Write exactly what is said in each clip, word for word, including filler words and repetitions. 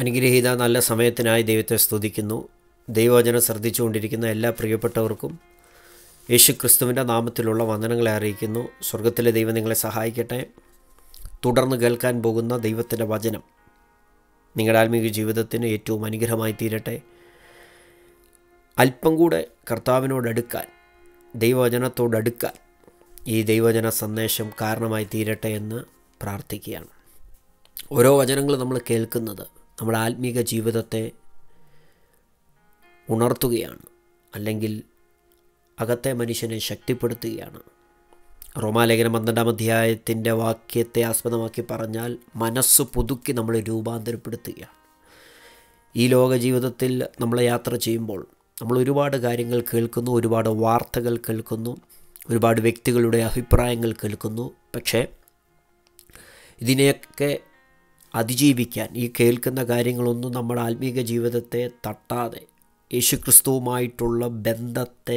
അനുഗ്രഹീത നല്ല സമയത്തിനായി ദൈവത്തെ സ്തുതിക്കുന്നു. ദൈവവചനം ശ്രദ്ധിച്ചുകൊണ്ടിരിക്കുന്ന എല്ലാ പ്രിയപ്പെട്ടവർക്കും യേശുക്രിസ്തുവിൻ്റെ നാമത്തിലുള്ള വന്ദനങ്ങളെ അറിയിക്കുന്നു. സ്വർഗത്തിലെ ദൈവം നിങ്ങളെ സഹായിക്കട്ടെ. തുടർന്ന് കേൾക്കാൻ പോകുന്ന ദൈവത്തിൻ്റെ വചനം നിങ്ങളുടെ ആത്മീയ ജീവിതത്തിന് ഏറ്റവും അനുഗ്രഹമായി തീരട്ടെ. അല്പം കൂടെ കർത്താവിനോടടുക്കാൻ, ദൈവവചനത്തോടടുക്കാൻ ഈ ദൈവവചന സന്ദേശം കാരണമായി തീരട്ടെ എന്ന് പ്രാർത്ഥിക്കുകയാണ്. ഓരോ വചനങ്ങൾ നമ്മൾ കേൾക്കുന്നത് നമ്മുടെ ആത്മീക ജീവിതത്തെ ഉണർത്തുകയാണ്, അല്ലെങ്കിൽ അകത്തെ മനുഷ്യനെ ശക്തിപ്പെടുത്തുകയാണ്. റോമാലേഖനം പന്ത്രണ്ടാം അധ്യായത്തിൻ്റെ വാക്യത്തെ ആസ്പദമാക്കി പറഞ്ഞാൽ മനസ്സ് പുതുക്കി നമ്മളെ രൂപാന്തരപ്പെടുത്തുകയാണ്. ഈ ലോക ജീവിതത്തിൽ നമ്മൾ യാത്ര ചെയ്യുമ്പോൾ നമ്മൾ ഒരുപാട് കാര്യങ്ങൾ കേൾക്കുന്നു, ഒരുപാട് വാർത്തകൾ കേൾക്കുന്നു, ഒരുപാട് വ്യക്തികളുടെ അഭിപ്രായങ്ങൾ കേൾക്കുന്നു. പക്ഷേ ഇതിനെയൊക്കെ അതിജീവിക്കാൻ ഈ കേൾക്കുന്ന കാര്യങ്ങളൊന്നും നമ്മുടെ ആത്മീക ജീവിതത്തെ തട്ടാതെ, യേശുക്രിസ്തുവുമായിട്ടുള്ള ബന്ധത്തെ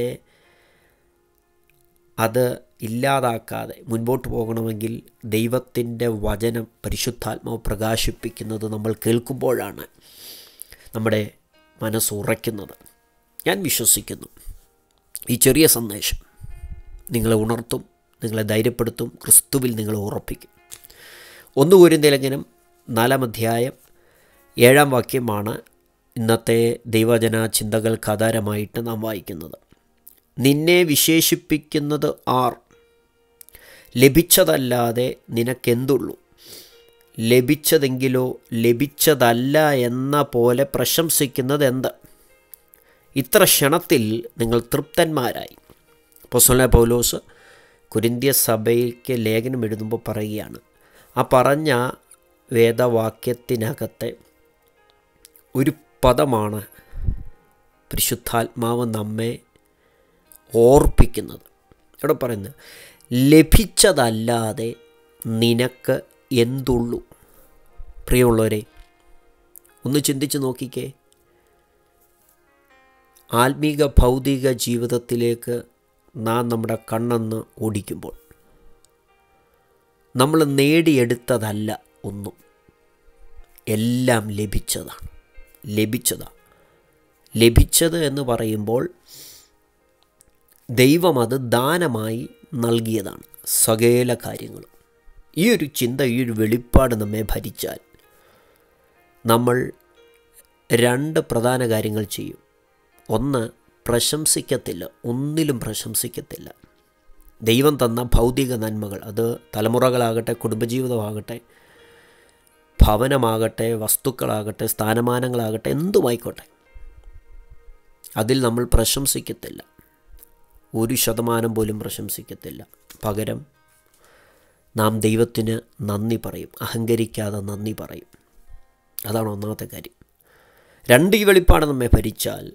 അത് ഇല്ലാതാക്കാതെ മുൻപോട്ട് പോകണമെങ്കിൽ ദൈവത്തിൻ്റെ വചനം പരിശുദ്ധാത്മാവ് പ്രകാശിപ്പിക്കുന്നത് നമ്മൾ കേൾക്കുമ്പോഴാണ് നമ്മുടെ മനസ്സ് ഉറയ്ക്കുന്നത്. ഞാൻ വിശ്വസിക്കുന്നു ഈ ചെറിയ സന്ദേശം നിങ്ങളെ ഉണർത്തും, നിങ്ങളെ ധൈര്യപ്പെടുത്തും, ക്രിസ്തുവിൽ നിങ്ങളെ ഉറപ്പിക്കും. ഒന്ന് കൊരിന്ത്യർ ലേഖനം നാലാം അധ്യായം ഏഴാം വാക്യമാണ് ഇന്നത്തെ ദൈവവചന ചിന്തകൾക്ക് ആധാരമായിട്ട് നാം വായിക്കുന്നത്. നിന്നെ വിശേഷിപ്പിക്കുന്നത് ആർ? ലഭിച്ചതല്ലാതെ നിനക്കെന്തുള്ളൂ? ലഭിച്ചതെങ്കിലോ ലഭിച്ചതല്ല എന്ന പോലെ പ്രശംസിക്കുന്നത് എന്ത്? ഇത്ര ക്ഷണത്തിൽ നിങ്ങൾ തൃപ്തന്മാരായി. അപ്പോസ്തലനായ പൗലോസ് കൊരിന്ത്യ സഭയ്ക്ക് ലേഖനം എഴുതുമ്പോൾ പറയുകയാണ്, ആ പറഞ്ഞ വേദവാക്യത്തിനകത്തെ ഒരു പദമാണ് പരിശുദ്ധാത്മാവ് നമ്മെ ഓർപ്പിക്കുന്നത്. ഇവിടെ പറയുന്നത് ലഭിച്ചതല്ലാതെ നിനക്ക് എന്തുള്ളൂ. പ്രിയമുള്ളവരെ, ഒന്ന് ചിന്തിച്ച് നോക്കിക്കേ. ആത്മീക ഭൗതിക ജീവിതത്തിലേക്ക് നാം നമ്മുടെ കണ്ണെന്ന് ഓടിക്കുമ്പോൾ നമ്മൾ നേടിയെടുത്തതല്ല ഒന്നും, എല്ലാം ലഭിച്ചതാണ്. ലഭിച്ചതാണ് ലഭിച്ചത് എന്ന് പറയുമ്പോൾ ദൈവം അത് ദാനമായി നൽകിയതാണ്, സകല കാര്യങ്ങളും. ഈ ഒരു ചിന്ത, ഈ ഒരു വെളിപ്പാട് നമ്മെ ഭരിച്ചാൽ നമ്മൾ രണ്ട് പ്രധാന കാര്യങ്ങൾ ചെയ്യും. ഒന്ന്, പ്രശംസിക്കത്തില്ല, ഒന്നിലും പ്രശംസിക്കത്തില്ല. ദൈവം തന്ന ഭൗതിക നന്മകൾ, അത് തലമുറകളാകട്ടെ, കുടുംബജീവിതമാകട്ടെ, ഭവനമാകട്ടെ, വസ്തുക്കളാകട്ടെ, സ്ഥാനമാനങ്ങളാകട്ടെ, എന്തുമായിക്കോട്ടെ, അതിൽ നമ്മൾ പ്രശംസിക്കത്തില്ല. ഒരു ശതമാനം പോലും പ്രശംസിക്കത്തില്ല. പകരം നാം ദൈവത്തിന് നന്ദി പറയും, അഹങ്കരിക്കാതെ നന്ദി പറയും. അതാണ് ഒന്നാമത്തെ കാര്യം. രണ്ട്, ഈ വെളിപ്പാട് നമ്മെ ഭരിച്ചാൽ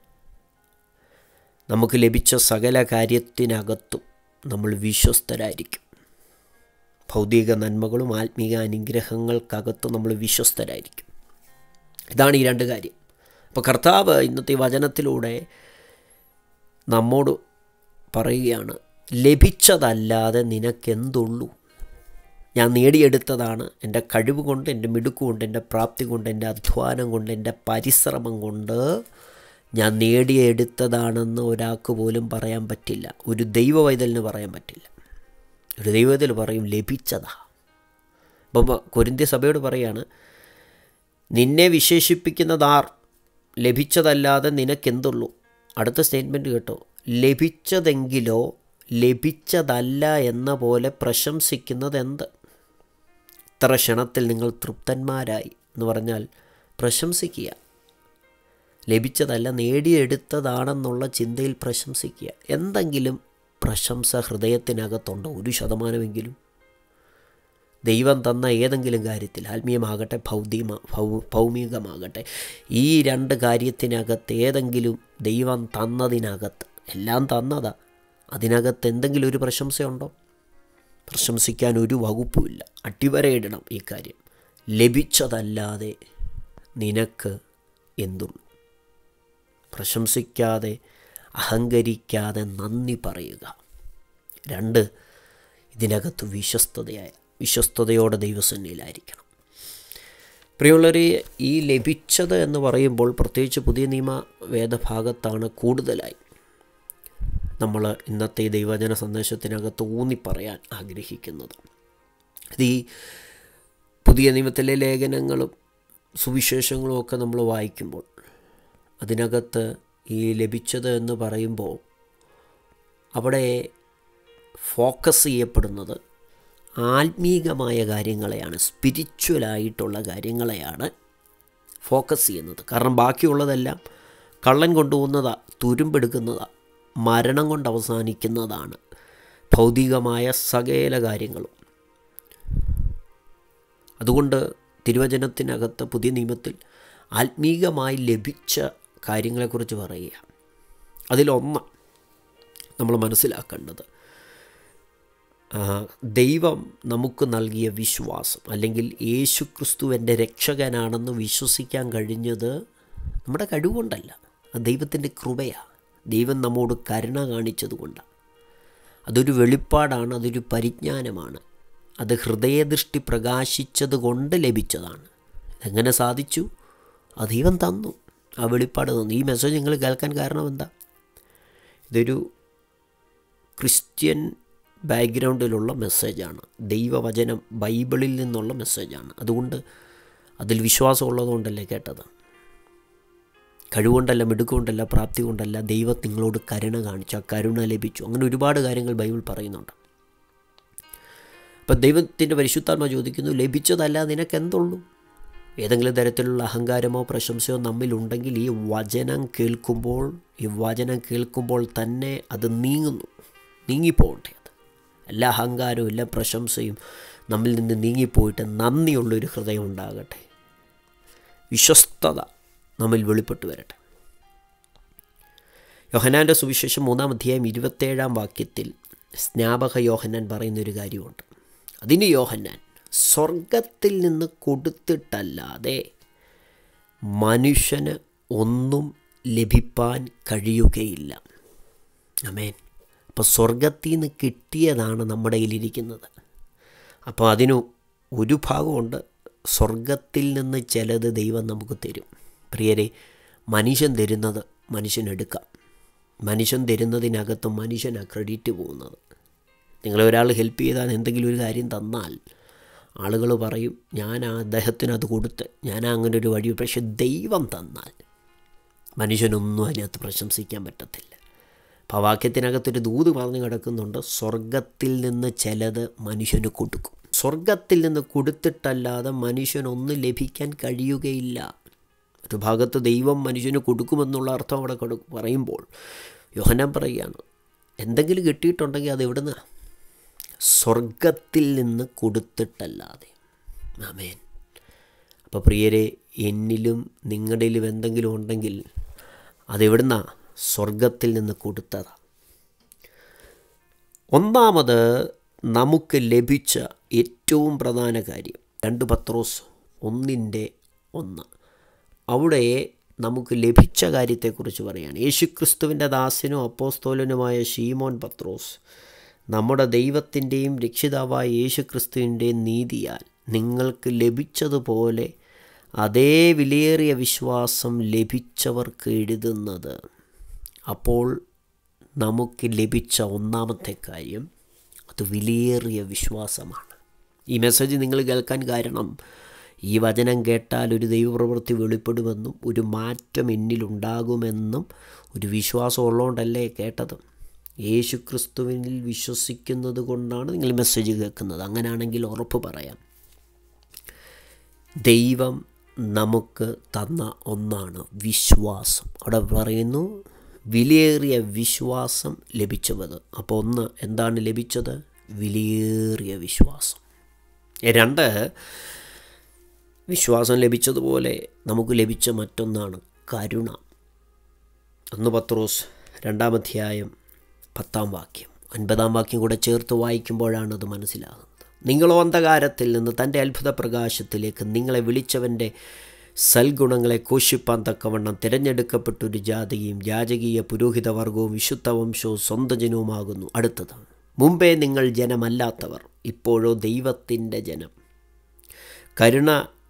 നമുക്ക് ലഭിച്ച സകല കാര്യത്തിനകത്തും നമ്മൾ വിശ്വസ്തരായിരിക്കും. ഭൗതിക നന്മകളും ആത്മീക അനുഗ്രഹങ്ങൾക്കകത്തും നമ്മൾ വിശ്വസ്തരായിരിക്കും. ഇതാണ് ഈ രണ്ട് കാര്യം. അപ്പോൾ കർത്താവ് ഇന്നത്തെ വചനത്തിലൂടെ നമ്മോട് പറയുകയാണ്, ലഭിച്ചതല്ലാതെ നിനക്കെന്തുള്ളൂ? ഞാൻ നേടിയെടുത്തതാണ്. എൻ്റെ കഴിവ് കൊണ്ട്, എൻ്റെ മിടുക്കുകൊണ്ട്, എൻ്റെ പ്രാപ്തി കൊണ്ട്, എൻ്റെ അധ്വാനം കൊണ്ട്, എൻ്റെ പരിശ്രമം കൊണ്ട് ഞാൻ നേടിയെടുത്തതാണെന്ന് ഒരാൾക്ക് പോലും പറയാൻ പറ്റില്ല. ഒരു ദൈവവൈതലിന് പറയാൻ പറ്റില്ല. ഒരു ദൈവവൈതൽ പറയും ലഭിച്ചതാ. അപ്പം കൊരിന്ത്യ സഭയോട് പറയാണ്, നിന്നെ വിശേഷിപ്പിക്കുന്നതാർ? ലഭിച്ചതല്ലാതെ നിനക്കെന്തുള്ളൂ? അടുത്ത സ്റ്റേറ്റ്മെൻറ്റ് കേട്ടോ, ലഭിച്ചതെങ്കിലോ ലഭിച്ചതല്ല എന്ന പോലെ പ്രശംസിക്കുന്നത് എന്ത്? ഇത്ര ക്ഷണത്തിൽ നിങ്ങൾ തൃപ്തന്മാരായി എന്ന് പറഞ്ഞാൽ പ്രശംസിക്കുക. ലഭിച്ചതല്ല, നേടിയെടുത്തതാണെന്നുള്ള ചിന്തയിൽ പ്രശംസിക്കുക. എന്തെങ്കിലും പ്രശംസ ഹൃദയത്തിനകത്തുണ്ടോ? ഒരു ശതമാനമെങ്കിലും. ദൈവം തന്ന ഏതെങ്കിലും കാര്യത്തിൽ, ആത്മീയമാകട്ടെ, ഭൗതിക ഭൗ ഭൗമികമാകട്ടെ, ഈ രണ്ട് കാര്യത്തിനകത്ത് ഏതെങ്കിലും ദൈവം തന്നതിനകത്ത്, എല്ലാം തന്നതാ, അതിനകത്ത് എന്തെങ്കിലും ഒരു പ്രശംസയുണ്ടോ? പ്രശംസിക്കാൻ ഒരു വകുപ്പുമില്ല. അടിവരയിടണം ഈ കാര്യം. ലഭിച്ചതല്ലാതെ നിനക്ക് എന്തുള്ളൂ? പ്രശംസിക്കാതെ, അഹങ്കരിക്കാതെ നന്ദി പറയുക. രണ്ട്, ഇതിനകത്ത് വിശ്വസ്തതയായ വിശ്വസ്തതയോടെ ദൈവസന്നിധിയിലായിരിക്കണം. പ്രിയമുള്ളവരെ, ഈ ലഭിച്ചത് എന്ന് പറയുമ്പോൾ പ്രത്യേകിച്ച് പുതിയ നിയമ വേദഭാഗത്താണ് കൂടുതലായി നമ്മൾ ഇന്നത്തെ ഈ ദൈവവചന സന്ദേശത്തിനകത്ത് ഊന്നി പറയാൻ ആഗ്രഹിക്കുന്നത്. ഇത് ഈ പുതിയ നിയമത്തിലെ ലേഖനങ്ങളും സുവിശേഷങ്ങളും ഒക്കെ നമ്മൾ വായിക്കുമ്പോൾ അതിനകത്ത് ഈ ലഭിച്ചത് എന്ന് പറയുമ്പോൾ അവിടെ ഫോക്കസ് ചെയ്യപ്പെടുന്നത് ആത്മീകമായ കാര്യങ്ങളെയാണ്, സ്പിരിച്വലായിട്ടുള്ള കാര്യങ്ങളെയാണ് ഫോക്കസ് ചെയ്യുന്നത്. കാരണം ബാക്കിയുള്ളതെല്ലാം കള്ളൻ കൊണ്ടുപോകുന്നതാണ്, തുരുമ്പെടുക്കുന്നതാണ്, മരണം കൊണ്ട് അവസാനിക്കുന്നതാണ് ഭൗതികമായ സകല കാര്യങ്ങളും. അതുകൊണ്ട് തിരുവചനത്തിനകത്ത് പുതിയ നിയമത്തിൽ ആത്മീകമായി ലഭിച്ച കാര്യങ്ങളെക്കുറിച്ച് പറയുക. അതിലൊന്ന് നമ്മൾ മനസ്സിലാക്കേണ്ടത് ദൈവം നമുക്ക് നൽകിയ വിശ്വാസം, അല്ലെങ്കിൽ യേശു ക്രിസ്തു എൻ്റെ രക്ഷകനാണെന്ന് വിശ്വസിക്കാൻ കഴിഞ്ഞത് നമ്മുടെ കഴിവുകൊണ്ടല്ല, അത് ദൈവത്തിൻ്റെ കൃപയാണ്. ദൈവം നമ്മോട് കരുണ കാണിച്ചതുകൊണ്ടാണ്. അതൊരു വെളിപ്പാടാണ്, അതൊരു പരിജ്ഞാനമാണ്, അത് ഹൃദയദൃഷ്ടി പ്രകാശിച്ചത് കൊണ്ട് ലഭിച്ചതാണ്. എങ്ങനെ സാധിച്ചു? ആ ദൈവം തന്നു, ആ വെളിപ്പാട് തന്നു. ഈ മെസ്സേജ് നിങ്ങൾ കേൾക്കാൻ കാരണം എന്താ? ഇതൊരു ക്രിസ്ത്യൻ ബാക്ക്ഗ്രൗണ്ടിലുള്ള മെസ്സേജാണ്, ദൈവവചനം ബൈബിളിൽ നിന്നുള്ള മെസ്സേജാണ്. അതുകൊണ്ട് അതിൽ വിശ്വാസമുള്ളതുകൊണ്ടല്ലേ കേട്ടത്. കഴിവുകൊണ്ടല്ല, മിടുക്കുകൊണ്ടല്ല, പ്രാപ്തി കൊണ്ടല്ല, ദൈവം നിങ്ങളോട് കരുണ കാണിച്ചു, ആ കരുണ ലഭിച്ചു. അങ്ങനെ ഒരുപാട് കാര്യങ്ങൾ ബൈബിൾ പറയുന്നുണ്ട്. അപ്പം ദൈവത്തിൻ്റെ പരിശുദ്ധാത്മ ചോദിക്കുന്നു, ലഭിച്ചതല്ല നിനക്കെന്തുള്ളൂ? ഏതെങ്കിലും തരത്തിലുള്ള അഹങ്കാരമോ പ്രശംസയോ നമ്മിലുണ്ടെങ്കിൽ ഈ വചനം കേൾക്കുമ്പോൾ ഈ വചനം കേൾക്കുമ്പോൾ തന്നെ അത് നീങ്ങുന്നു, നീങ്ങിപ്പോകട്ടെ. അത് എല്ലാ അഹങ്കാരവും എല്ലാ പ്രശംസയും നമ്മിൽ നിന്ന് നീങ്ങിപ്പോയിട്ട് നന്ദിയുള്ളൊരു ഹൃദയം ഉണ്ടാകട്ടെ. വിശ്വസ്തത നമ്മിൽ വെളിപ്പെട്ട് വരട്ടെ. യോഹന്നാൻ്റെ സുവിശേഷം മൂന്നാം അധ്യായം ഇരുപത്തേഴാം വാക്യത്തിൽ സ്നാപക യോഹന്നാൻ പറയുന്നൊരു കാര്യമുണ്ട്. അതിന് യോഹന്നാൻ സ്വർഗത്തിൽ നിന്ന് കൊടുത്തിട്ടല്ലാതെ മനുഷ്യന് ഒന്നും ലഭിപ്പാൻ കഴിയുകയില്ല. ആമേൻ. അപ്പോൾ സ്വർഗത്തിൽ നിന്ന് കിട്ടിയതാണ് നമ്മുടെ കയ്യിലിരിക്കുന്നത്. അപ്പോൾ അതിന് ഒരു ഭാഗമുണ്ട്, സ്വർഗത്തിൽ നിന്ന് ചിലത് ദൈവം നമുക്ക് തരും. പ്രിയരെ, മനുഷ്യൻ തരുന്നത് മനുഷ്യനെടുക്കാം. മനുഷ്യൻ തരുന്നതിനകത്ത് മനുഷ്യനാ ക്രെഡിറ്റ് പോകുന്നത്. നിങ്ങളെ ഒരാൾ ഹെൽപ്പ് ചെയ്താൽ, എന്തെങ്കിലും ഒരു കാര്യം തന്നാൽ ആളുകൾ പറയും, ഞാൻ ആ അദ്ദേഹത്തിന് അത് കൊടുത്ത്, ഞാൻ അങ്ങനെ ഒരു വഴി. പക്ഷെ ദൈവം തന്നാൽ മനുഷ്യനൊന്നും അതിനകത്ത് പ്രശംസിക്കാൻ പറ്റത്തില്ല. അപ്പോൾ ആ വാക്യത്തിനകത്തൊരു ദൂത് പറഞ്ഞു കിടക്കുന്നുണ്ട്, സ്വർഗത്തിൽ നിന്ന് ചിലത് മനുഷ്യന് കൊടുക്കും. സ്വർഗത്തിൽ നിന്ന് കൊടുത്തിട്ടല്ലാതെ മനുഷ്യനൊന്നും ലഭിക്കാൻ കഴിയുകയില്ല. ഒരു ഭാഗത്ത് ദൈവം മനുഷ്യന് കൊടുക്കുമെന്നുള്ള അർത്ഥം അവിടെ കൊടു പറയുമ്പോൾ യോഹന്നാൻ പറയുകയാണ്, എന്തെങ്കിലും കിട്ടിയിട്ടുണ്ടെങ്കിൽ അത് എവിടുന്ന? സ്വർഗത്തിൽ നിന്ന് കൊടുത്തിട്ടല്ലാതെ. ആമേൻ. അപ്പോൾ പ്രിയരെ, എന്നിലും നിങ്ങളുടെയിലും എന്തെങ്കിലും ഉണ്ടെങ്കിൽ അതെവിടുന്ന? സ്വർഗത്തിൽ നിന്ന് കൊടുത്തതാണ്. ഒന്നാമത് നമുക്ക് ലഭിച്ച ഏറ്റവും പ്രധാന കാര്യം രണ്ട് പത്രോസ് ഒന്നിൻ്റെ ഒന്ന്. അവിടെ നമുക്ക് ലഭിച്ച കാര്യത്തെക്കുറിച്ച് പറയുകയാണ്. യേശുക്രിസ്തുവിൻ്റെ ദാസനും അപ്പോസ്തോലനുമായ ശീമോൻ പത്രോസ്, നമ്മുടെ ദൈവത്തിൻ്റെയും രക്ഷിതാവായ യേശുക്രിസ്തുവിൻ്റെയും നീതിയാൽ നിങ്ങൾക്ക് ലഭിച്ചതുപോലെ അതേ വിലയേറിയ വിശ്വാസം ലഭിച്ചവർക്ക് എഴുതുന്നത്. അപ്പോൾ നമുക്ക് ലഭിച്ച ഒന്നാമത്തെ കാര്യം അത് വിലയേറിയ വിശ്വാസമാണ്. ഈ മെസ്സേജ് നിങ്ങൾ കേൾക്കാൻ കാരണം, ഈ വചനം കേട്ടാൽ ഒരു ദൈവപ്രവൃത്തി വെളിപ്പെടുമെന്നും ഒരു മാറ്റം എന്നിലുണ്ടാകുമെന്നും ഒരു വിശ്വാസം ഉള്ളതുകൊണ്ടല്ലേ കേട്ടത്. യേശു ക്രിസ്തുവിനിൽ വിശ്വസിക്കുന്നത് കൊണ്ടാണ് നിങ്ങൾ മെസ്സേജ് കേൾക്കുന്നത്. അങ്ങനെയാണെങ്കിൽ ഉറപ്പ് പറയാം, ദൈവം നമുക്ക് തന്ന ഒന്നാണ് വിശ്വാസം. അവിടെ പറയുന്നു വിലയേറിയ വിശ്വാസം ലഭിച്ചത്. അപ്പോൾ ഒന്ന് എന്താണ് ലഭിച്ചത്? വിലയേറിയ വിശ്വാസം. രണ്ട്, വിശ്വാസം ലഭിച്ചതുപോലെ നമുക്ക് ലഭിച്ച മറ്റൊന്നാണ് കരുണ. ഒന്ന് പത്രോസ് രണ്ടാം അധ്യായം പത്താം വാക്യം, ഒൻപതാം വാക്യം കൂടെ ചേർത്ത് വായിക്കുമ്പോഴാണ് അത് മനസ്സിലാകുന്നത്. നിങ്ങളോ അന്ധകാരത്തിൽ നിന്ന് തൻ്റെ അത്ഭുത പ്രകാശത്തിലേക്ക് നിങ്ങളെ വിളിച്ചവൻ്റെ സൽഗുണങ്ങളെ ഘോഷിപ്പാൻ തക്കവണ്ണം തിരഞ്ഞെടുക്കപ്പെട്ടൊരു ജാതിയും രാജകീയ പുരോഹിതവർഗവും വിശുദ്ധ വംശവും സ്വന്തം ജനവുമാകുന്നു. അടുത്തത്, മുമ്പേ നിങ്ങൾ ജനമല്ലാത്തവർ, ഇപ്പോഴോ ദൈവത്തിൻ്റെ ജനം. കരുണ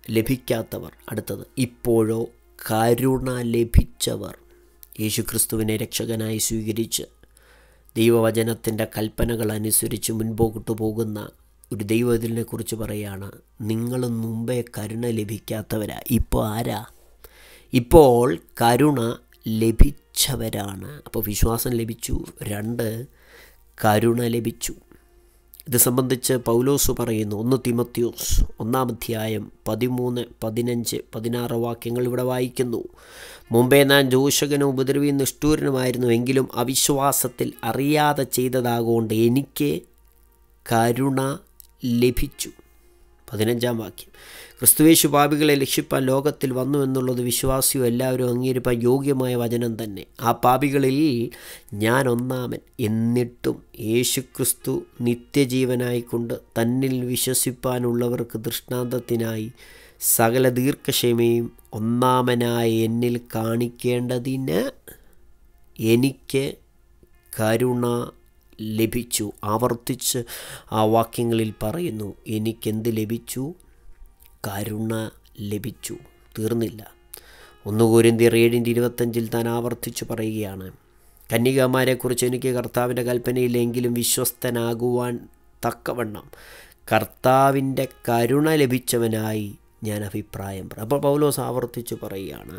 ലഭിക്കാത്തവർ. അടുത്തത്, ഇപ്പോഴോ കരുണ ലഭിച്ചവർ. യേശുക്രിസ്തുവിനെ രക്ഷകനായി സ്വീകരിച്ച് ദൈവവചനത്തിൻ്റെ കൽപ്പനകൾ അനുസരിച്ച് മുൻപോട്ട് പോകുന്ന ഒരു ദൈവത്തിനെ കുറിച്ച് പറയുകയാണ്, നിങ്ങൾ മുമ്പേ കരുണ ലഭിക്കാത്തവരാ, ഇപ്പോൾ ആരാ? ഇപ്പോൾ കരുണ ലഭിച്ചവരാണ്. അപ്പോൾ വിശ്വാസം ലഭിച്ചു, രണ്ട് കരുണ ലഭിച്ചു. ഇത് സംബന്ധിച്ച് പൗലോസ് പറയുന്നു, ഒന്ന് തീമോഥെയോസ് ഒന്നാം അധ്യായം പതിമൂന്ന് പതിനഞ്ച് പതിനാറ് വാക്യങ്ങൾ ഇവിടെ വായിക്കുന്നു. മുമ്പേ ഞാൻ ദൂഷകനും ഉപദ്രവിയും നിഷ്ഠൂരനുമായിരുന്നു, എങ്കിലും അവിശ്വാസത്തിൽ അറിയാതെ ചെയ്തതാകൊണ്ട് എനിക്ക് കരുണ ലഭിച്ചു. പതിനഞ്ചാം വാക്യം, ക്രിസ്തുയേശു പാപികളെ രക്ഷിപ്പാൻ ലോകത്തിൽ വന്നു എന്നുള്ളത് വിശ്വാസിയും എല്ലാവരും അംഗീകരിപ്പാൻ യോഗ്യമായ വചനം തന്നെ. ആ പാപികളിൽ ഞാൻ ഒന്നാമൻ. എന്നിട്ടും യേശുക്രിസ്തു നിത്യജീവനായിക്കൊണ്ട് തന്നിൽ വിശ്വസിപ്പാനുള്ളവർക്ക് ദൃഷ്ടാന്തത്തിനായി സകല ദീർഘക്ഷമയും ഒന്നാമനായി എന്നിൽ കാണിക്കേണ്ടതിന് എനിക്ക് കരുണ ലഭിച്ചു. ആവർത്തിച്ച് ആ വാക്യങ്ങളിൽ പറയുന്നു, എനിക്കെന്ത് ലഭിച്ചു? കരുണ ലഭിച്ചു. തീർന്നില്ല. ഒന്ന് കൊരിന്ത്യർ ഏഴിൻ്റെ ഇരുപത്തഞ്ചിൽ താൻ ആവർത്തിച്ച് പറയുകയാണ്, കന്യകമാരെക്കുറിച്ച് എനിക്ക് കർത്താവിൻ്റെ കൽപ്പനയില്ലെങ്കിലും വിശ്വസ്തനാകുവാൻ തക്കവണ്ണം കർത്താവിൻ്റെ കരുണ ലഭിച്ചവനായി ഞാൻ അഭിപ്രായം പറയും. അപ്പോൾ പൗലോസ് ആവർത്തിച്ച് പറയുകയാണ്,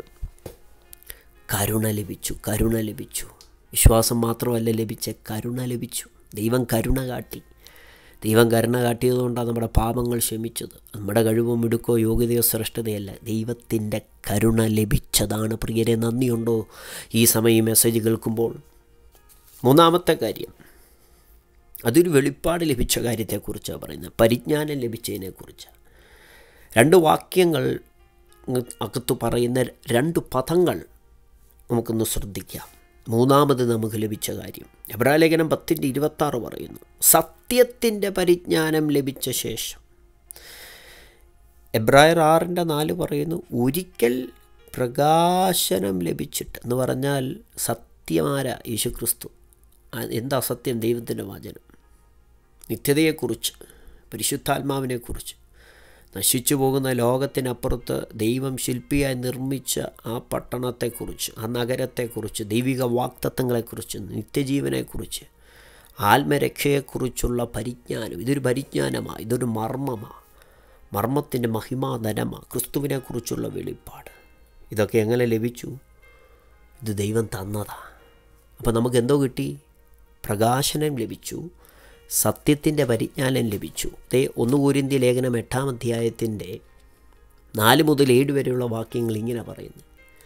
കരുണ ലഭിച്ചു, കരുണ ലഭിച്ചു. വിശ്വാസം മാത്രമല്ല ലഭിച്ച, കരുണ ലഭിച്ചു. ദൈവം കരുണ കാട്ടി. ദൈവം കരുണ കാട്ടിയതുകൊണ്ടാണ് നമ്മുടെ പാപങ്ങൾ ക്ഷമിച്ചത്. നമ്മുടെ കഴിവോ മിടുക്കോ യോഗ്യതയോ ശ്രേഷ്ഠതയല്ല, ദൈവത്തിൻ്റെ കരുണ ലഭിച്ചതാണ്. പ്രിയരെ, നന്ദിയുണ്ടോ ഈ സമയം മെസ്സേജ് കേൾക്കുമ്പോൾ? മൂന്നാമത്തെ കാര്യം, അതൊരു വെളിപ്പാട് ലഭിച്ച കാര്യത്തെക്കുറിച്ചാണ് പറയുന്നത്, പരിജ്ഞാനം ലഭിച്ചതിനെക്കുറിച്ചാണ്. രണ്ട് വാക്യങ്ങൾ അകത്ത് പറയുന്ന രണ്ട് പദങ്ങൾ നമുക്കൊന്ന് ശ്രദ്ധിക്കാം. മൂന്നാമത് നമുക്ക് ലഭിച്ച കാര്യം, എബ്രായലേഖനം പത്തിൻ്റെ ഇരുപത്താറ് പറയുന്നു, സത്യത്തിൻ്റെ പരിജ്ഞാനം ലഭിച്ച ശേഷം. എബ്രായർ ആറിൻ്റെ നാല് പറയുന്നു, ഒരിക്കൽ പ്രകാശനം ലഭിച്ചിട്ട്. എന്ന് പറഞ്ഞാൽ സത്യമാര യേശുക്രിസ്തു. എന്താ സത്യം? ദൈവത്തിൻ്റെ വചനം. നിത്യതയെക്കുറിച്ച്, പരിശുദ്ധാത്മാവിനെക്കുറിച്ച്, നശിച്ചു പോകുന്ന ലോകത്തിനപ്പുറത്ത് ദൈവം ശില്പിയായി നിർമ്മിച്ച ആ പട്ടണത്തെക്കുറിച്ച്, ആ നഗരത്തെക്കുറിച്ച്, ദൈവിക വാഗ്ദത്തങ്ങളെക്കുറിച്ച്, നിത്യജീവനെക്കുറിച്ച്, ആത്മരക്ഷയെക്കുറിച്ചുള്ള പരിജ്ഞാനം. ഇതൊരു പരിജ്ഞാനമാണ്, ഇതൊരു മർമ്മമാണ്, മർമ്മത്തിൻ്റെ മഹിമാധനമാണ്, ക്രിസ്തുവിനെക്കുറിച്ചുള്ള വെളിപ്പാട്. ഇതൊക്കെ എങ്ങനെ ലഭിച്ചു? ഇത് ദൈവം തന്നതാണ്. അപ്പോൾ നമുക്ക് എന്തോ കിട്ടി? പ്രകാശനം ലഭിച്ചു, സത്യത്തിൻ്റെ പരിജ്ഞാനം ലഭിച്ചു. ദേ ഒന്ന് കൊരിന്ത്യ ലേഖനം എട്ടാം അധ്യായത്തിൻ്റെ നാല് മുതൽ ഏഴ് വരെയുള്ള വാക്യങ്ങൾ ഇങ്ങനെ പറയുന്നു,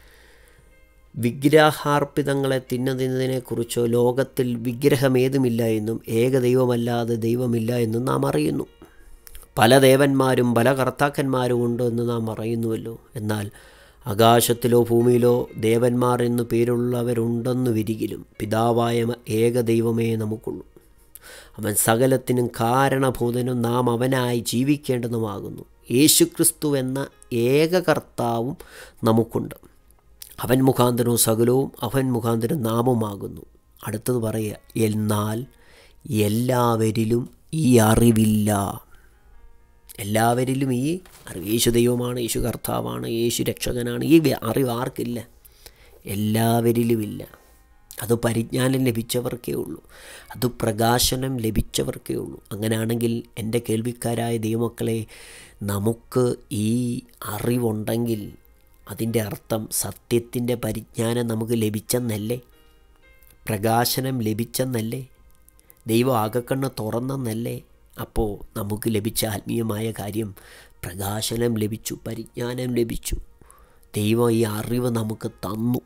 വിഗ്രഹാർപ്പിതങ്ങളെ തിന്നുന്നതിനെക്കുറിച്ചോ ലോകത്തിൽ വിഗ്രഹമേതുമില്ല എന്നും ഏകദൈവമല്ലാതെ ദൈവമില്ല എന്നും നാം അറിയുന്നു. പല ദേവന്മാരും പല കർത്താക്കന്മാരും ഉണ്ട് എന്ന് നാം അറിയുന്നുവല്ലോ. എന്നാൽ ആകാശത്തിലോ ഭൂമിയിലോ ദേവന്മാർ എന്നു പേരുള്ളവരുണ്ടെന്നു വിരികിലും പിതാവായ ഏകദൈവമേ നമുക്കുള്ളൂ. അവൻ സകലത്തിനും കാരണഭൂതനും നാം അവനായി ജീവിക്കേണ്ടതുമാകുന്നു. യേശുക്രിസ്തു എന്ന ഏക കർത്താവും നമുക്കുണ്ട്. അവൻ മുഖാന്തരവും സകലവും അവൻ മുഖാന്തരം നാമുമാകുന്നു. അടുത്തത് പറയുക, എന്നാൽ എല്ലാവരിലും ഈ അറിവില്ല. എല്ലാവരിലും ഈ അറിവ്, യേശു ദൈവമാണ്, യേശു കർത്താവാണ്, യേശു രക്ഷകനാണ്, ഈ അറിവ് ആർക്കില്ല? എല്ലാവരിലുമില്ല. അത് പരിജ്ഞാനം ലഭിച്ചവർക്കേ ഉള്ളൂ, അത് പ്രകാശനം ലഭിച്ചവർക്കേ ഉള്ളൂ. അങ്ങനെയാണെങ്കിൽ എൻ്റെ കേൾവിക്കാരായ ദൈവമക്കളെ, നമുക്ക് ഈ അറിവുണ്ടെങ്കിൽ അതിൻ്റെ അർത്ഥം സത്യത്തിൻ്റെ പരിജ്ഞാനം നമുക്ക് ലഭിച്ചെന്നല്ലേ, പ്രകാശനം ലഭിച്ചെന്നല്ലേ, ദൈവം ആകക്കണ്ണ് തുറന്നെന്നല്ലേ. അപ്പോൾ നമുക്ക് ലഭിച്ച ആത്മീയമായ കാര്യം പ്രകാശനം ലഭിച്ചു, പരിജ്ഞാനം ലഭിച്ചു. ദൈവം ഈ അറിവ് നമുക്ക് തന്നു.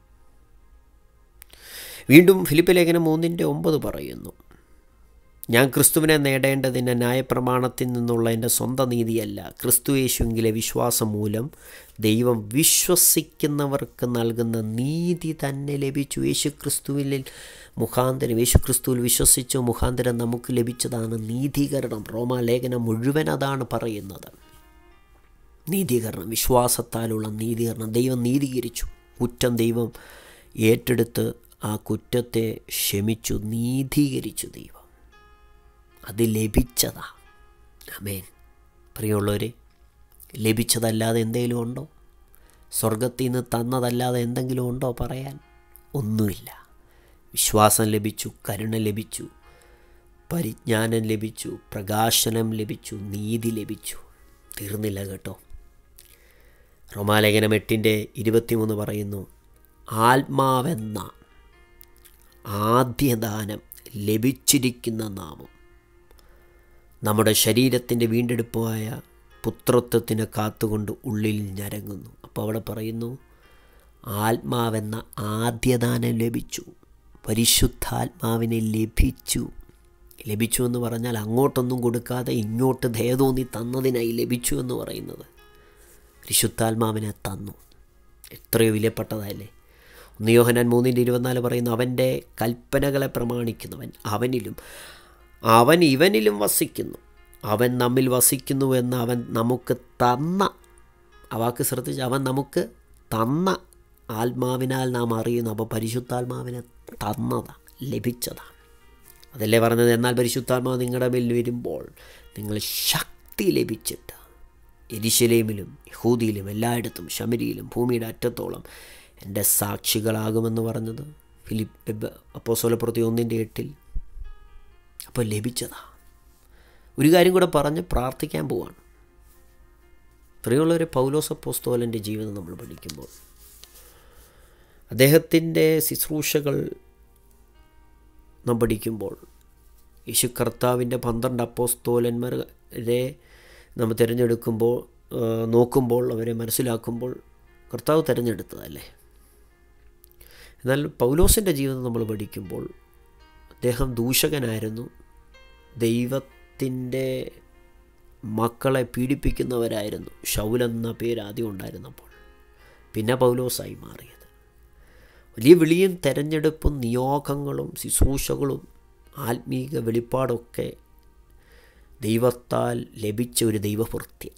വീണ്ടും ഫിലിപ്പ് ലേഖനം മൂന്നിൻ്റെ ഒമ്പത് പറയുന്നു, ഞാൻ ക്രിസ്തുവിനെ നേടേണ്ടതിൻ്റെ ന്യായപ്രമാണത്തിൽ നിന്നുള്ള എൻ്റെ സ്വന്തം നീതിയല്ല, ക്രിസ്തു യേശുവിലെ വിശ്വാസം മൂലം ദൈവം വിശ്വസിക്കുന്നവർക്ക് നൽകുന്ന നീതി തന്നെ ലഭിച്ചു. യേശു ക്രിസ്തുവിൽ മുഖാന്തരം, യേശു ക്രിസ്തുവിൽ വിശ്വസിച്ച മുഖാന്തരം നമുക്ക് ലഭിച്ചതാണ് നീതീകരണം. റോമാലേഖനം മുഴുവൻ അതാണ് പറയുന്നത്. നീതീകരണം, വിശ്വാസത്താലുള്ള നീതീകരണം. ദൈവം നീതീകരിച്ചു, കുറ്റം ദൈവം ഏറ്റെടുത്ത് ആ കുറ്റത്തെ ക്ഷമിച്ചു, നീതീകരിച്ചു ദൈവം. അത് ലഭിച്ചതാ. ആമേൻ. പ്രിയമുള്ളവരെ, ലഭിച്ചതല്ലാതെ എന്തെങ്കിലും ഉണ്ടോ? സ്വർഗത്തിൽ നിന്ന് തന്നതല്ലാതെ എന്തെങ്കിലും ഉണ്ടോ പറയാൻ? ഒന്നുമില്ല. വിശ്വാസം ലഭിച്ചു, കരുണ ലഭിച്ചു, പരിജ്ഞാനം ലഭിച്ചു, പ്രകാശനം ലഭിച്ചു, നീതി ലഭിച്ചു. തീർന്നില്ല കേട്ടോ. റോമാലേഖനം എട്ടിൻ്റെ ഇരുപത്തിമൂന്ന് പറയുന്നു, ആത്മാവെന്ന ആദ്യദാനം ലഭിച്ചിരിക്കുന്ന നാമം നമ്മുടെ ശരീരത്തിൻ്റെ വീണ്ടെടുപ്പായ പുത്രത്വത്തിന് കാത്തുകൊണ്ട് ഉള്ളിൽ ഞരങ്ങുന്നു. അപ്പോൾ അവിടെ പറയുന്നു, ആത്മാവെന്ന ആദ്യദാനം ലഭിച്ചു, പരിശുദ്ധാത്മാവിനെ ലഭിച്ചു. ലഭിച്ചു എന്ന് പറഞ്ഞാൽ അങ്ങോട്ടൊന്നും കൊടുക്കാതെ ഇങ്ങോട്ട് ദയതോന്നി തന്നതിനായി ലഭിച്ചു എന്ന് പറയുന്നത്. പരിശുദ്ധാത്മാവിനെ തന്നു. എത്രയോ വിലപ്പെട്ടതല്ലേ. ഒന്ന് യോഹന്നാൻ മൂന്നിൻ്റെ ഇരുപത്തിനാല് പറയുന്നു, അവൻ്റെ കൽപ്പനകളെ പ്രമാണിക്കുന്നവൻ അവനിലും അവൻ ഇവനിലും വസിക്കുന്നു, അവൻ നമ്മിൽ വസിക്കുന്നുവെന്ന് അവൻ നമുക്ക് തന്ന, ആ വാക്ക് ശ്രദ്ധിച്ച്, അവൻ നമുക്ക് തന്ന ആത്മാവിനാൽ നാം അറിയുന്നു. അപ്പോൾ പരിശുദ്ധാത്മാവിനെ തന്നതാണ്, ലഭിച്ചതാണ്. അതല്ലേ പറഞ്ഞത്, എന്നാൽ പരിശുദ്ധാത്മാവ് നിങ്ങളുടെ മേൽ വരുമ്പോൾ നിങ്ങൾ ശക്തി ലഭിച്ചിട്ട് യെരുശലേമിലും യഹൂദിയിലും എല്ലായിടത്തും ശമരിയിലും ഭൂമിയുടെ അറ്റത്തോളം എൻ്റെ സാക്ഷികളാകുമെന്ന് പറഞ്ഞത് ഫിലിപ്പ് അപ്പോസ്തലപ്രവൃത്തി ഒന്നിൻ്റെ എട്ടിൽ. അപ്പോൾ ലഭിച്ചതാ. ഒരു കാര്യം കൂടെ പറഞ്ഞ് പ്രാർത്ഥിക്കാൻ പോവാണ്. പ്രിയമുള്ളവരെ, പൗലോസ് അപ്പോസ്തലൻ്റെ ജീവിതം നമ്മൾ പഠിക്കുമ്പോൾ അദ്ദേഹത്തിൻ്റെ ശുശ്രൂഷകൾ നാം പഠിക്കുമ്പോൾ യേശു കർത്താവിൻ്റെ പന്ത്രണ്ട് അപ്പോസ്തലന്മാരെ നമ്മൾ തിരഞ്ഞെടുക്കുമ്പോൾ നോക്കുമ്പോൾ അവരെ മനസ്സിലാക്കുമ്പോൾ കർത്താവ് തിരഞ്ഞെടുത്തതല്ലേ. എന്നാൽ പൗലോസിൻ്റെ ജീവിതം നമ്മൾ പഠിക്കുമ്പോൾ അദ്ദേഹം ദൂഷകനായിരുന്നു. ദൈവത്തിൻ്റെ മക്കളെ പീഡിപ്പിക്കുന്നവരായിരുന്നു. ശൗലെന്ന പേര് ആദ്യം ഉണ്ടായിരുന്നപ്പോൾ, പിന്നെ പൗലോസായി മാറിയത്. വലിയ വിളിയും തെരഞ്ഞെടുപ്പും നിയോഗങ്ങളും ശുശ്രൂഷകളും ആത്മീക വെളിപ്പാടൊക്കെ ദൈവത്താൽ ലഭിച്ച ഒരു ദൈവഭൃത്യം.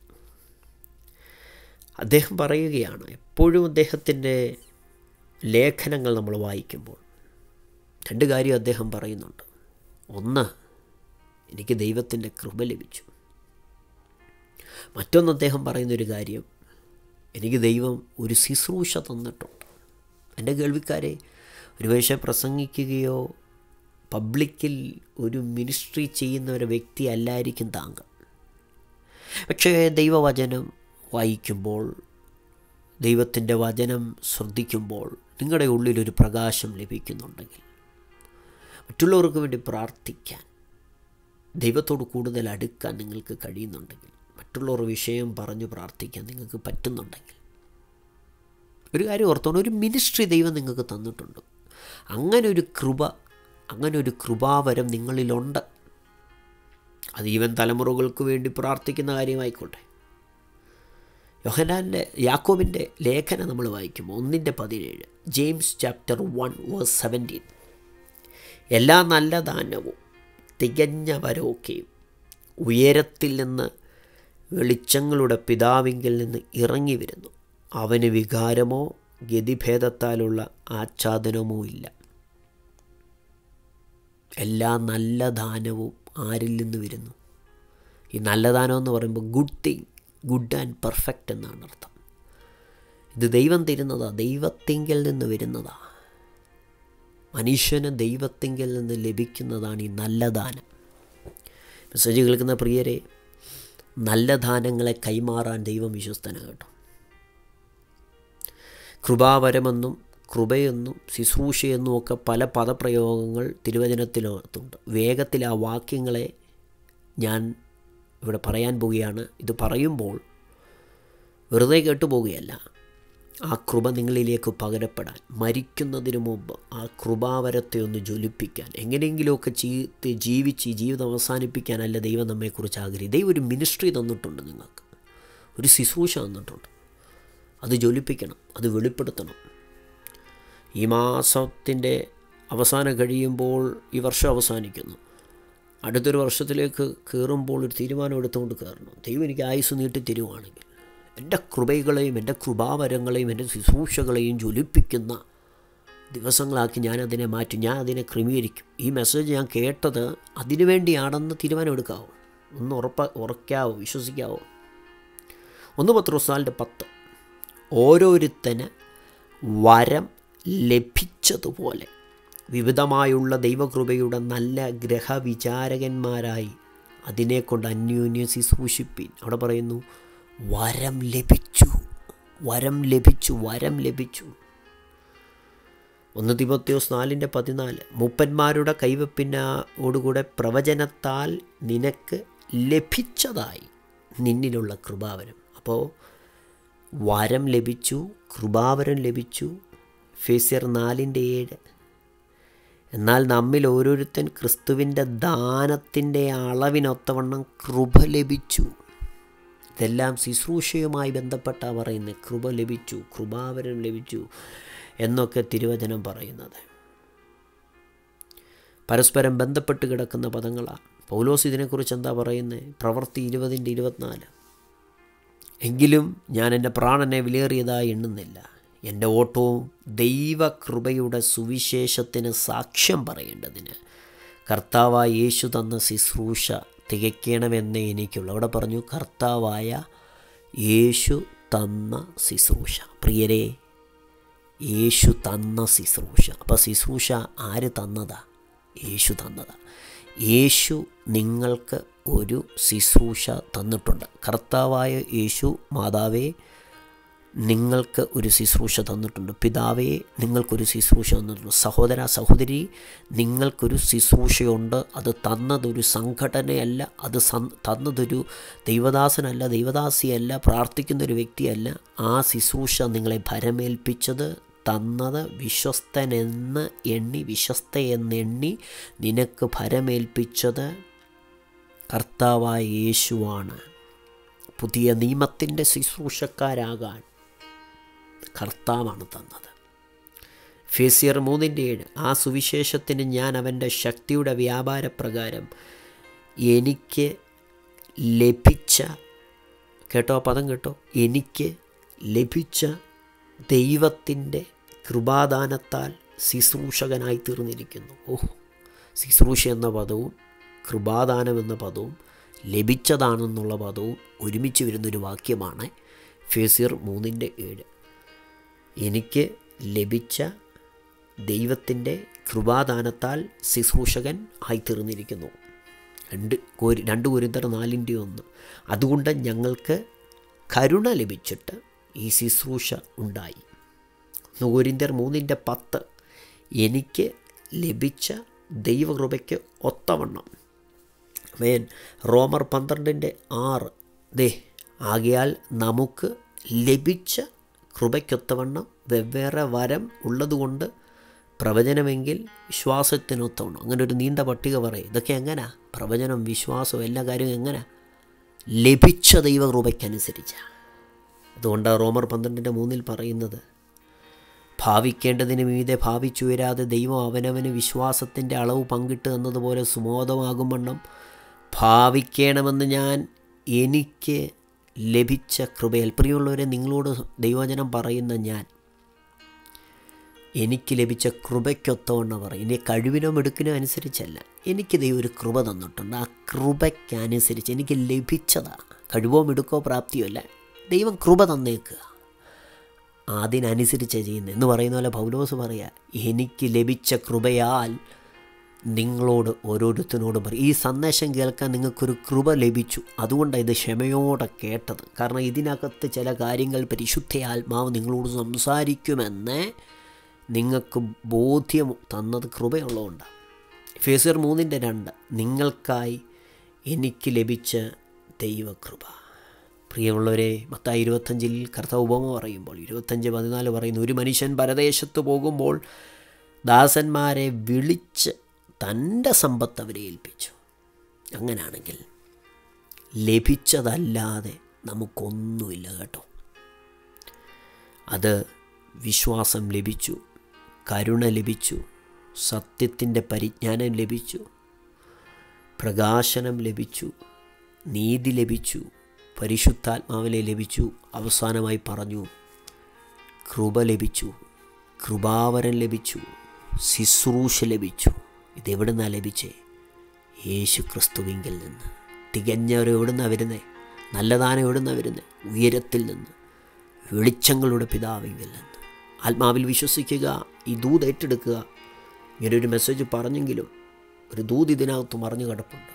അദ്ദേഹം പറയുകയാണ്, എപ്പോഴും അദ്ദേഹത്തിൻ്റെ ലേഖനങ്ങൾ നമ്മൾ വായിക്കുമ്പോൾ രണ്ട് കാര്യം അദ്ദേഹം പറയുന്നുണ്ട്. ഒന്ന്, എനിക്ക് ദൈവത്തിൻ്റെ കൃപ ലഭിച്ചു. മറ്റൊന്ന് അദ്ദേഹം പറയുന്നൊരു കാര്യം, എനിക്ക് ദൈവം ഒരു ശുശ്രൂഷ തന്നിട്ടുണ്ട്. എൻ്റെ കേൾവിക്കാരെ, ഒരു പക്ഷേ പ്രസംഗിക്കുകയോ പബ്ലിക്കിൽ ഒരു മിനിസ്ട്രി ചെയ്യുന്ന ഒരു വ്യക്തി അല്ലായിരിക്കും താങ്കൾ. പക്ഷേ ദൈവവചനം വായിക്കുമ്പോൾ, ദൈവത്തിൻ്റെ വചനം ശ്രദ്ധിക്കുമ്പോൾ നിങ്ങളുടെ ഉള്ളിലൊരു പ്രകാശം ലഭിക്കുന്നുണ്ടെങ്കിൽ, മറ്റുള്ളവർക്ക് വേണ്ടി പ്രാർത്ഥിക്കാൻ, ദൈവത്തോട് കൂടുതൽ അടുക്കാൻ നിങ്ങൾക്ക് കഴിയുന്നുണ്ടെങ്കിൽ, മറ്റുള്ളവർ വിഷയം പറഞ്ഞ് പ്രാർത്ഥിക്കാൻ നിങ്ങൾക്ക് പറ്റുന്നുണ്ടെങ്കിൽ, ഒരു കാര്യം ഓർത്തോണം, ഒരു മിനിസ്ട്രി ദൈവം നിങ്ങൾക്ക് തന്നിട്ടുണ്ട്. അങ്ങനെ ഒരു കൃപ, അങ്ങനെ ഒരു കൃപാവരം നിങ്ങളിലുണ്ട്. അത് ഈവൻ തലമുറകൾക്ക് വേണ്ടി പ്രാർത്ഥിക്കുന്ന കാര്യമായിക്കോട്ടെ. യോഹന്നാൻ്റെ യാക്കോബിൻ്റെ ലേഖനം നമ്മൾ വായിക്കുമ്പോൾ ഒന്നിൻ്റെ പതിനേഴ്, James chapter one verse seventeen, എല്ലാ നല്ല ദാനവും തികഞ്ഞ വരമൊക്കെയും ഉയരത്തിൽ നിന്ന് വെളിച്ചങ്ങളുടെ പിതാവിങ്കിൽ നിന്ന് ഇറങ്ങി വരുന്നു, അവന് വികാരമോ ഗതിഭേദത്താലുള്ള ആച്ഛാദനമോ ഇല്ല. എല്ലാ നല്ല ദാനവും ആരിൽ നിന്ന് വരുന്നു? ഈ നല്ല ദാനം എന്ന് പറയുമ്പോൾ good thing, good and perfect എന്നാണ് അർത്ഥം. ഇത് ദൈവം തരുന്നതാ, ദൈവത്തിങ്കിൽ നിന്ന് വരുന്നതാ. മനുഷ്യന് ദൈവത്തിങ്കിൽ നിന്ന് ലഭിക്കുന്നതാണ് ഈ നല്ല ദാനം. മെസ്സേജ് കേൾക്കുന്ന പ്രിയരെ, നല്ല ദാനങ്ങളെ കൈമാറാൻ ദൈവം വിശ്വസ്തനാണ് കേട്ടോ. കൃപാവരമെന്നും കൃപയെന്നും ശുശ്രൂഷയെന്നും ഒക്കെ പല പദപ്രയോഗങ്ങൾ തിരുവചനത്തിനകത്തുണ്ട്. വേഗത്തിൽ ആ വാക്യങ്ങളെ ഞാൻ ഇവിടെ പറയാൻ പോവുകയാണ്. ഇത് പറയുമ്പോൾ വെറുതെ കേട്ടുപോവുകയല്ല, ആ കൃപ നിങ്ങളിലേക്ക് പകരപ്പെടാൻ, മരിക്കുന്നതിന് മുമ്പ് ആ കൃപാവരത്തെ ഒന്ന് ജ്വലിപ്പിക്കാൻ, എങ്ങനെയെങ്കിലുമൊക്കെ ജീവി ജീവിച്ച് ജീവിതം അവസാനിപ്പിക്കാനല്ല ദൈവം നമ്മെക്കുറിച്ച് ആഗ്രഹിക്കും. ദൈവം ഒരു മിനിസ്ട്രി തന്നിട്ടുണ്ട്, നിങ്ങൾക്ക് ഒരു ശുശ്രൂഷ തന്നിട്ടുണ്ട്. അത് ജ്വലിപ്പിക്കണം, അത് വെളിപ്പെടുത്തണം. ഈ മാസത്തിൻ്റെ അവസാനം കഴിയുമ്പോൾ ഈ വർഷം അവസാനിക്കുന്നു. അടുത്തൊരു വർഷത്തിലേക്ക് കയറുമ്പോൾ ഒരു തീരുമാനം എടുത്തുകൊണ്ട് കയറണം. ദൈവം എനിക്ക് ആയുസ് നീട്ടി തരുവാണെങ്കിൽ എൻ്റെ കൃപകളെയും എൻ്റെ കൃപാവരങ്ങളെയും എൻ്റെ ശുശ്രൂഷകളെയും ജ്വലിപ്പിക്കുന്ന ദിവസങ്ങളാക്കി ഞാൻ അതിനെ മാറ്റും, ഞാൻ അതിനെ ക്രമീകരിക്കും. ഈ മെസ്സേജ് ഞാൻ കേട്ടത് അതിനു വേണ്ടിയാണെന്ന് തീരുമാനം എടുക്കാവോ? ഒന്ന് ഉറപ്പ ഉറയ്ക്കാവോ? വിശ്വസിക്കാവോ? ഒന്ന് പത്രോസ് നാലിൻ്റെ പത്ത്. ഓരോരുത്തന് വരം ലഭിച്ചതുപോലെ വിവിധമായുള്ള ദൈവകൃപയുടെ നല്ല ഗ്രഹവിചാരകന്മാരായി അതിനെക്കൊണ്ട് അന്യോന്യം ശുശ്രൂഷിപ്പിൻ. അവിടെ പറയുന്നു വരം ലഭിച്ചു, വരം ലഭിച്ചു, വരം ലഭിച്ചു. ഒന്ന് തിമോഥെയോസ് നാലിൻ്റെ പതിനാല്. മൂപ്പന്മാരുടെ കൈവപ്പിനോടുകൂടെ പ്രവചനത്താൽ നിനക്ക് ലഭിച്ചതായി നിന്നിലുള്ള കൃപാവരം. അപ്പോൾ വരം ലഭിച്ചു, കൃപാവരം ലഭിച്ചു. എഫേസ്യർ നാലിൻ്റെ ഏഴ്. എന്നാൽ നമ്മിൽ ഓരോരുത്തൻ ക്രിസ്തുവിൻ്റെ ദാനത്തിൻ്റെ അളവിനൊത്തവണ്ണം കൃപ ലഭിച്ചു. ഇതെല്ലാം ശുശ്രൂഷയുമായി ബന്ധപ്പെട്ടാണ് പറയുന്നത്. കൃപ ലഭിച്ചു, കൃപാവരം ലഭിച്ചു എന്നൊക്കെ തിരുവചനം പറയുന്നത്. പരസ്പരം ബന്ധപ്പെട്ട് കിടക്കുന്ന പദങ്ങളാണ്. പൗലോസ് ഇതിനെക്കുറിച്ച് എന്താ പറയുന്നത്? പ്രവൃത്തി ഇരുപതിൻ്റെ ഇരുപത്തിനാല്. എങ്കിലും ഞാൻ എൻ്റെ പ്രാണനെ വിലയേറിയതായി എണ്ണുന്നില്ല, എൻ്റെ ഓട്ടവും ദൈവകൃപയുടെ സുവിശേഷത്തിന് സാക്ഷ്യം പറയേണ്ടതിന് കർത്താവായ യേശു തന്ന ശുശ്രൂഷ തികയ്ക്കണമെന്നേ എനിക്കുള്ളൂ. അവിടെ പറഞ്ഞു കർത്താവായ യേശു തന്ന ശുശ്രൂഷ. പ്രിയരെ, യേശു തന്ന ശുശ്രൂഷ. അപ്പോൾ ശുശ്രൂഷ ആര് തന്നതാ? യേശു തന്നതാ. യേശു നിങ്ങൾക്ക് ഒരു ശുശ്രൂഷ തന്നിട്ടുണ്ട്. കർത്താവായ യേശു മാതാവേ നിങ്ങൾക്ക് ഒരു ശുശ്രൂഷ തന്നിട്ടുണ്ട്. പിതാവേ നിങ്ങൾക്കൊരു ശുശ്രൂഷ തന്നിട്ടുണ്ട്. സഹോദര സഹോദരി നിങ്ങൾക്കൊരു ശുശ്രൂഷയുണ്ട്. അത് തന്നതൊരു സംഘടനയല്ല, അത് തന്നതൊരു ദൈവദാസനല്ല, ദൈവദാസിയല്ല, പ്രാർത്ഥിക്കുന്നൊരു വ്യക്തിയല്ല. ആ ശുശ്രൂഷ നിങ്ങളെ ഭരമേൽപ്പിച്ചത് തന്നത് വിശ്വസ്തനെന്ന് എണ്ണി വിശ്വസ്തയെന്നെണ്ണി നിനക്ക് ഭരമേൽപ്പിച്ചത് കർത്താവായ യേശുവാണ്. പുതിയ നിയമത്തിൻ്റെ ശുശ്രൂഷക്കാരാകാൻ കർത്താവാണ് തന്നത്. എഫേസ്യർ മൂന്നിൻ്റെ ഏഴ്. ആ സുവിശേഷത്തിന് ഞാൻ അവൻ്റെ ശക്തിയുടെ വ്യാപാരപ്രകാരം എനിക്ക് ലഭിച്ച, കേട്ടോ പദം കേട്ടോ, എനിക്ക് ലഭിച്ച ദൈവത്തിൻ്റെ കൃപാദാനത്താൽ ശുശ്രൂഷകനായി തീർന്നിരിക്കുന്നു. ഓഹ്, ശുശ്രൂഷ എന്ന പദവും കൃപാദാനം എന്ന പദവും ലഭിച്ചതാണെന്നുള്ള പദവും ഒരുമിച്ച് വരുന്നൊരു വാക്യമാണ് എഫേസ്യർ മൂന്നിൻ്റെ ഏഴ്. എനിക്ക് ലഭിച്ച ദൈവത്തിൻ്റെ കൃപാദാനത്താൽ ശുശ്രൂഷകൻ ആയിത്തീർന്നിരിക്കുന്നു. രണ്ട് കോരി രണ്ട് കൊരിന്ത്യർ നാലിൻ്റെ ഒന്ന്. അതുകൊണ്ട് ഞങ്ങൾക്ക് കരുണ ലഭിച്ചിട്ട് ഈ ശുശ്രൂഷ ഉണ്ടായി. ഒന്ന് കൊരിന്ത്യർ മൂന്നിൻ്റെ പത്ത്. എനിക്ക് ലഭിച്ച ദൈവകൃപയ്ക്ക് ഒത്തവണ്ണം. മേൻ റോമർ പന്ത്രണ്ടിൻ്റെ ആറ്. ദേ ആകയാൽ നമുക്ക് ലഭിച്ച കൃപയ്ക്കൊത്തവണ്ണം വെവ്വേറെ വരം ഉള്ളതുകൊണ്ട് പ്രവചനമെങ്കിൽ വിശ്വാസത്തിനൊത്തവണ്ണം. അങ്ങനെ ഒരു നീണ്ട പട്ടിക പറയും. ഇതൊക്കെ എങ്ങനെയാ? പ്രവചനം, വിശ്വാസം, എല്ലാ കാര്യവും എങ്ങനെയാ? ലഭിച്ച ദൈവകൃപയ്ക്കനുസരിച്ചാണ്. അതുകൊണ്ടാണ് റോമർ പന്ത്രണ്ടിൻ്റെ മൂന്നിൽ പറയുന്നത്, ഭാവിക്കേണ്ടതിന് മീതെ ഭാവിച്ചുയരാതെ ദൈവം അവനവന് വിശ്വാസത്തിൻ്റെ അളവ് പങ്കിട്ട് എന്നതുപോലെ സുമോദമാകും വണ്ണം ഭാവിക്കണമെന്ന് ഞാൻ എനിക്ക് ലഭിച്ച കൃപയിൽ. പ്രിയമുള്ളവരെ, നിങ്ങളോട് ദൈവവചനം പറയുന്ന ഞാൻ എനിക്ക് ലഭിച്ച കൃപയ്ക്കൊത്തവണ്ണം പറയും. ഇനി കഴിവിനോ മിടുക്കിനോ അനുസരിച്ചല്ല, എനിക്ക് ദൈവം ഒരു കൃപ തന്നിട്ടുണ്ട്. ആ കൃപയ്ക്കനുസരിച്ച് എനിക്ക് ലഭിച്ചതാണ്. കഴിവോ മിടുക്കോ പ്രാപ്തിയോ അല്ല, ദൈവം കൃപ തന്നേക്കുക. അതിനനുസരിച്ചാണ് ചെയ്യുന്നത് എന്ന് പറയുന്ന പോലെ പൗലോസ് പറയുക, എനിക്ക് ലഭിച്ച കൃപയാൽ നിങ്ങളോട് ഓരോരുത്തരോടും പറയും. ഈ സന്ദേശം കേൾക്കാൻ നിങ്ങൾക്കൊരു കൃപ ലഭിച്ചു. അതുകൊണ്ടാണ് ഇത് ക്ഷമയോടെ കേട്ടത്. കാരണം ഇതിനകത്ത് ചില കാര്യങ്ങൾ പരിശുദ്ധ ആത്മാവ് നിങ്ങളോട് സംസാരിക്കുമെന്ന് നിങ്ങൾക്ക് ബോധ്യം തന്നത് കൃപയുള്ളതുകൊണ്ടാണ്. എഫേസ്യർ മൂന്നിൻ്റെ രണ്ട്. നിങ്ങൾക്കായി എനിക്ക് ലഭിച്ച ദൈവകൃപ. പ്രിയമുള്ളവരെ, മത്തായി ഇരുപത്തഞ്ചിൽ കർത്താവ് ഉപമ പറയുമ്പോൾ ഇരുപത്തഞ്ച് പതിനാല് പറയുന്നു, ഒരു മനുഷ്യൻ പരദേശത്ത് പോകുമ്പോൾ ദാസന്മാരെ വിളിച്ച് തൻ്റെ സമ്പത്ത് അവരെ ഏൽപ്പിച്ചു. അങ്ങനെയാണെങ്കിൽ ലഭിച്ചതല്ലാതെ നമുക്കൊന്നുമില്ല കേട്ടോ. അത് വിശ്വാസം ലഭിച്ചു, കരുണ ലഭിച്ചു, സത്യത്തിൻ്റെ പരിജ്ഞാനം ലഭിച്ചു, പ്രകാശനം ലഭിച്ചു, നീതി ലഭിച്ചു, പരിശുദ്ധാത്മാവിനെ ലഭിച്ചു. അവസാനമായി പറഞ്ഞു കൃപ ലഭിച്ചു, കൃപാവരം ലഭിച്ചു, ശുശ്രൂഷ ലഭിച്ചു. ഇതെവിടുന്നാണ് ലഭിച്ചേ? യേശു ക്രിസ്തുവിങ്കിൽ നിന്ന്. തികഞ്ഞവർ എവിടുന്നാണ് വരുന്നത്? നല്ല ദാനം എവിടുന്ന വരുന്നത്? ഉയരത്തിൽ നിന്ന്, വെളിച്ചങ്ങളുടെ പിതാവിങ്കിൽ നിന്ന്. ആത്മാവിൽ വിശ്വസിക്കുക, ഈ ദൂത് ഏറ്റെടുക്കുക. ഇങ്ങനെ ഒരു മെസ്സേജ് പറഞ്ഞെങ്കിലും ഒരു ദൂത് ഇതിനകത്ത് മറിഞ്ഞു കിടപ്പുണ്ട്.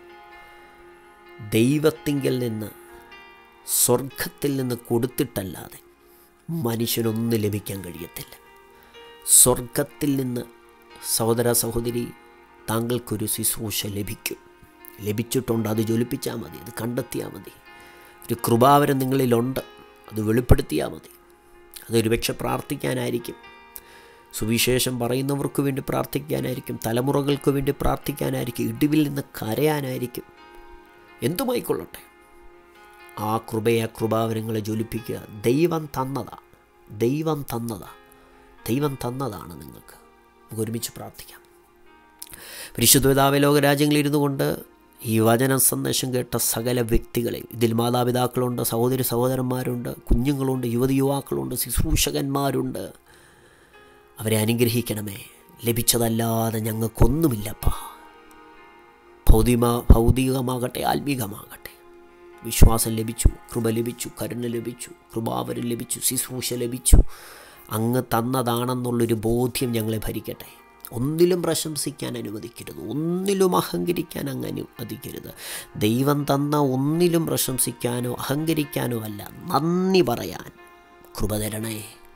ദൈവത്തിങ്കിൽ നിന്ന്, സ്വർഗത്തിൽ നിന്ന് കൊടുത്തിട്ടല്ലാതെ മനുഷ്യനൊന്നും ലഭിക്കാൻ കഴിയത്തില്ല. സ്വർഗത്തിൽ നിന്ന് സഹോദര സഹോദരി താങ്കൾക്കൊരു ശുശ്രൂഷ ലഭിക്കും. ലഭിച്ചിട്ടുണ്ട്, അത് ജ്വലിപ്പിച്ചാൽ മതി, അത് കണ്ടെത്തിയാൽ മതി. ഒരു കൃപാവരം നിങ്ങളിലുണ്ട്, അത് വെളിപ്പെടുത്തിയാൽ മതി. അതൊരു പക്ഷെ പ്രാർത്ഥിക്കാനായിരിക്കും, സുവിശേഷം പറയുന്നവർക്ക് വേണ്ടി പ്രാർത്ഥിക്കാനായിരിക്കും, തലമുറകൾക്ക് വേണ്ടി പ്രാർത്ഥിക്കാനായിരിക്കും, ഇടിവിൽ നിന്ന് കരയാനായിരിക്കും, എന്തുമായിക്കൊള്ളട്ടെ. ആ കൃപയെ, കൃപാവരങ്ങളെ ജ്വലിപ്പിക്കുക. ദൈവം തന്നതാ, ദൈവം തന്നതാ, ദൈവം തന്നതാണ് നിങ്ങൾക്ക്. നമുക്ക് ഒരുമിച്ച് പ്രാർത്ഥിക്കാം. പരിശുദ്ധ പിതാവേ, ലോകരാജ്യങ്ങളിലിരുന്നു കൊണ്ട് ഈ വചന സന്ദേശം കേട്ട സകല വ്യക്തികളെയും, ഇതിൽ മാതാപിതാക്കളുണ്ട്, സഹോദരി സഹോദരന്മാരുണ്ട്, കുഞ്ഞുങ്ങളുണ്ട്, യുവതി യുവാക്കളുണ്ട്, ശുശ്രൂഷകന്മാരുണ്ട്. അവരെ അനുഗ്രഹിക്കണമേ. ലഭിച്ചതല്ലാതെ ഞങ്ങൾക്കൊന്നുമില്ലപ്പാ. ഭൗതിക ഭൗതികമാകട്ടെ ആത്മീകമാകട്ടെ, വിശ്വാസം ലഭിച്ചു, കൃപ ലഭിച്ചു, കരുണ ലഭിച്ചു, കൃപാവരം ലഭിച്ചു, ശുശ്രൂഷ ലഭിച്ചു. അങ്ങ് തന്നതാണെന്നുള്ളൊരു ബോധ്യം ഞങ്ങളെ ഭരിക്കട്ടെ. ഒന്നിലും പ്രശംസിക്കാൻ അനുവദിക്കരുത്, ഒന്നിലും അഹങ്കരിക്കാൻ അങ്ങ് അനുവദിക്കരുത്. ദൈവം തന്ന ഒന്നിലും പ്രശംസിക്കാനോ അഹങ്കരിക്കാനോ അല്ല, നന്ദി പറയാൻ കൃപ തരണേ.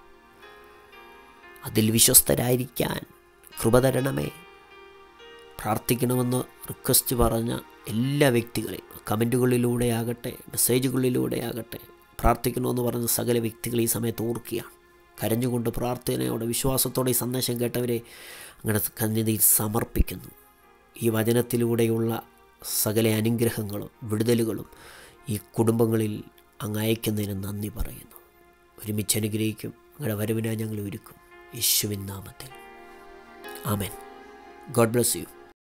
അതിൽ വിശ്വസ്തരായിരിക്കാൻ കൃപ തരണമേ. പ്രാർത്ഥിക്കണമെന്ന് റിക്വസ്റ്റ് പറഞ്ഞ എല്ലാ വ്യക്തികളെയും കമൻറ്റുകളിലൂടെയാകട്ടെ, മെസ്സേജുകളിലൂടെയാകട്ടെ, പ്രാർത്ഥിക്കണമെന്ന് പറഞ്ഞ സകല വ്യക്തികൾ ഈ സമയത്ത് ഓർക്കുകയാണ്. കരഞ്ഞുകൊണ്ട് പ്രാർത്ഥനയോടെ വിശ്വാസത്തോടെ ഈ സന്ദേശം കേട്ടവരെ അങ്ങനെ കന്യതയിൽ സമർപ്പിക്കുന്നു. ഈ വചനത്തിലൂടെയുള്ള സകല അനുഗ്രഹങ്ങളും വിടുതലുകളും ഈ കുടുംബങ്ങളിൽ അങ്ങ് അയക്കുന്നതിന് നന്ദി പറയുന്നു. ഒരുമിച്ച് അനുഗ്രഹിക്കും. അങ്ങയുടെ വരവിനായി ഞങ്ങൾ ഒരുക്കും. യേശുവിൻ നാമത്തിൽ ആമേൻ. God bless you.